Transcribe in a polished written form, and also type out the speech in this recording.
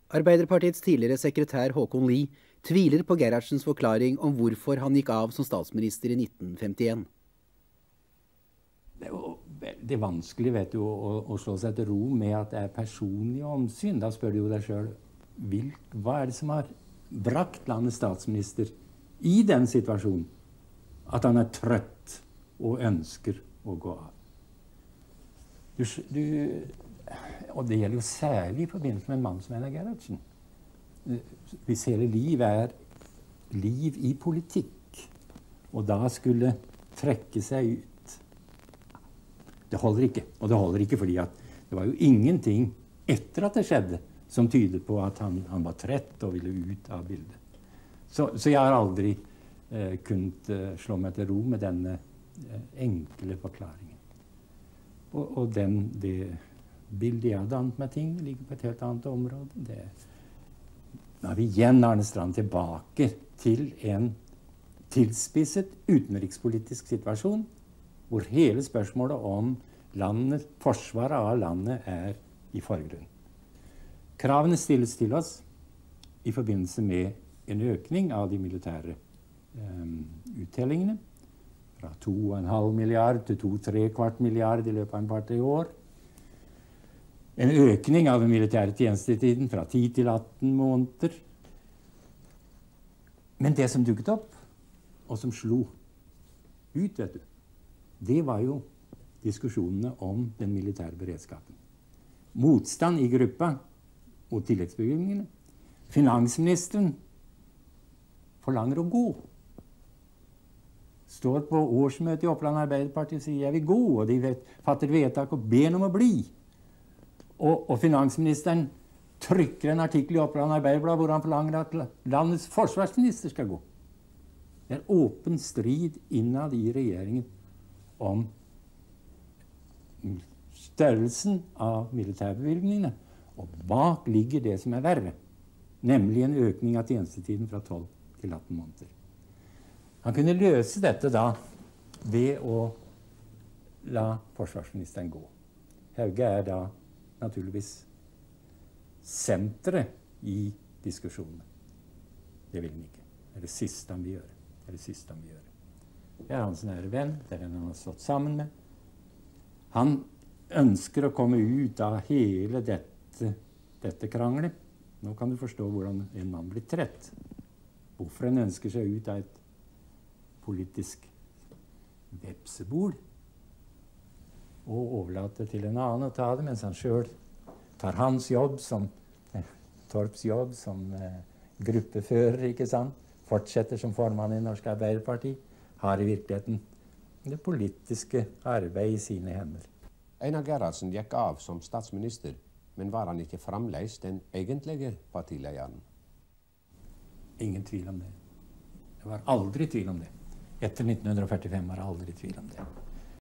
Arbeiderpartiets tidligere sekretær Håkon Lie tviler på Gerhardsens forklaring om hvorfor han gikk av som statsminister i 1951. Det er jo veldig vanskelig, vet du, å slå seg til ro med at det er personlig omsyn. Da spør du jo deg selv, hva er det som har brakt landets statsminister i den situasjonen at han er trøtt og ønsker å gå av? Og det gjelder jo særlig i forbindelse med en mann som Einar Gerhardsen. Hvis hele liv er liv i politikk, og da skulle trekke seg ut, det holder ikke. Og det holder ikke fordi at det var jo ingenting etter at det skjedde som tyder på at han var trett og ville ut av bildet. Så jeg har aldri kunnet slå meg til ro med denne enkle forklaringen. Og det bildet jeg har dannet med ting ligger på et helt annet område. Da er vi igjen, Arne Strand, tilbake til en tilspisset utenrikspolitisk situasjon, hvor hele spørsmålet om landet, forsvaret av landet, er i forgrunn. Kravene stilles til oss i forbindelse med en økning av de militære uttellingene, fra 2,5 milliard til 2,75 milliard i løpet av en par-tre år. En økning av den militære tjenestetiden fra 10 til 18 måneder. Men det som dukket opp, og som slo ut, vet du, det var jo diskusjonene om den militære beredskapen. Motstand i gruppa mot tilleggsbevilgningene. Finansministeren forlanger å gå. Står på årsmøtet i Oppland Arbeiderparti og sier jeg vil gå, og de fatter vedtak og ber om å bli. Og finansministeren trykker en artikkel i Oppland Arbeiderblad hvor han forlanger at landets forsvarsminister skal gå. Det er åpen strid innad i regjeringen om størrelsen av militærbevilgningene. Og bak ligger det som er verre, nemlig en økning av tjenestetiden fra 12 til 18 måneder. Han kunne løse dette da ved å la forsvarsministeren gå. Hauge er da naturligvis senteret i diskusjonene. Det vil han ikke. Det er det siste han vil gjøre. Det er hans nære venn, det er den han har stått sammen med. Han ønsker å komme ut av hele dette kranglet. Nå kan du forstå hvordan en mann blir trett. Hvorfor han ønsker seg ut av et politisk vepsebol og overlater til en annen å ta det, mens han selv tar hans jobb som Torps jobb som gruppefører, ikke sant? Fortsetter som formann i Norsk Arbeiderparti, har i virkeligheten det politiske arbeid i sine hender. Einar Gerhardsen gikk av som statsminister, men var han ikke fremdeles den egentlige partilederen? Ingen tvil om det. Det var aldri tvil om det. Etter 1945 var det aldri tvil om det.